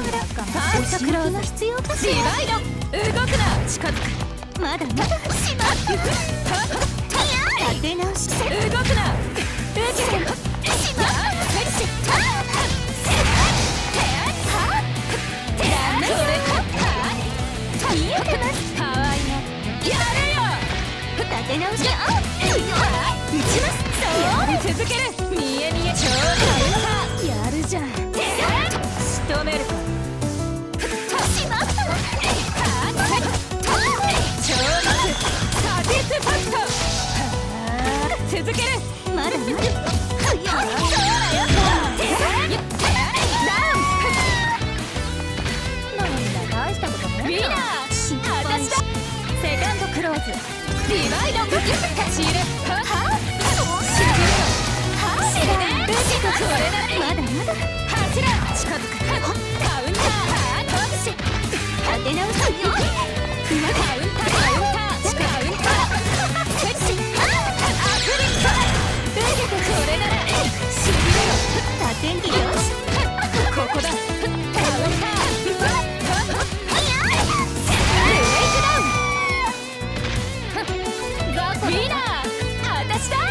ファーストクローズ必要かしら。動くな。近づく。まだまだしまって立て直して。動くな。受けてしま見えてます。かわいいね。やれよ。立て直し。打ちます。そう続ける。見え見え超カウンターやるじゃん。仕留めるか。しまった。超マスサティスファクト。続ける。まだまだそうだよ。ダウン。なんだ大したことね。ウィナー私だ。セカンドクローズリバイド立ち入れ。これだ。まだまだ走ら。近づく。カウンター立て直すよ。カウンターカウンターセクシーアクリット。受けてこれならしびれよ。立てんきよし。ここだ。カウンターブレイクダウン。ウィナー私だ。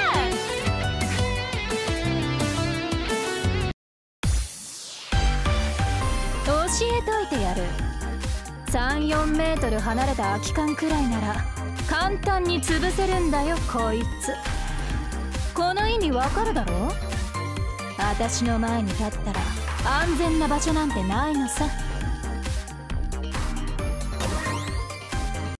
教えといてやる。34メートル離れた空き缶くらいなら簡単に潰せるんだよこいつ。この意味わかるだろ。私の前に立ったら安全な場所なんてないのさ。